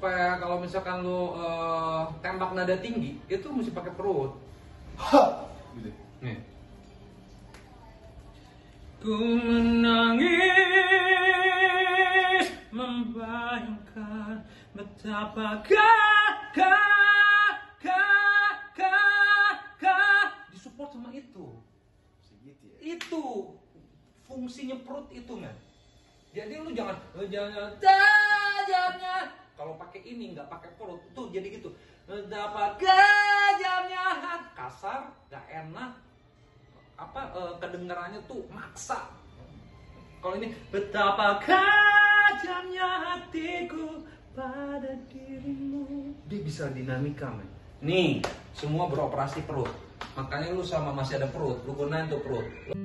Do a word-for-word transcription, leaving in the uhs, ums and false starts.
supaya kalau misalkan lu uh, tembak nada tinggi itu mesti pakai perut. Ha, gitu. Nih. Ku menangis membayangkan betapa kakak kakak kakak disupport sama itu. Segitu ya. Itu fungsinya perut itu, men. Jadi lu jangan jangan tajamnya kalau pakai ini nggak pakai perut tuh jadi gitu. Betapa kejamnya kasar, nggak enak. Apa eh, kedengarannya tuh maksa. Kalau ini betapa kejamnya hatiku pada dirimu. Dia bisa dinamika, men. Nih, semua beroperasi perut. Makanya lu sama masih ada perut, lu gunain tuh perut.